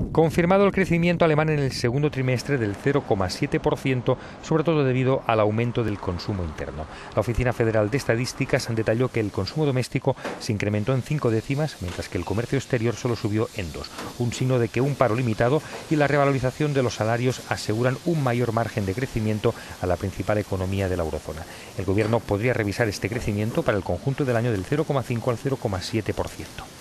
Confirmado el crecimiento alemán en el segundo trimestre del 0,7%, sobre todo debido al aumento del consumo interno. La Oficina Federal de Estadísticas detalló que el consumo doméstico se incrementó en 5 décimas, mientras que el comercio exterior solo subió en 2, un signo de que un paro limitado y la revalorización de los salarios aseguran un mayor margen de crecimiento a la principal economía de la eurozona. El gobierno podría revisar este crecimiento para el conjunto del año del 0,5 al 0,7%.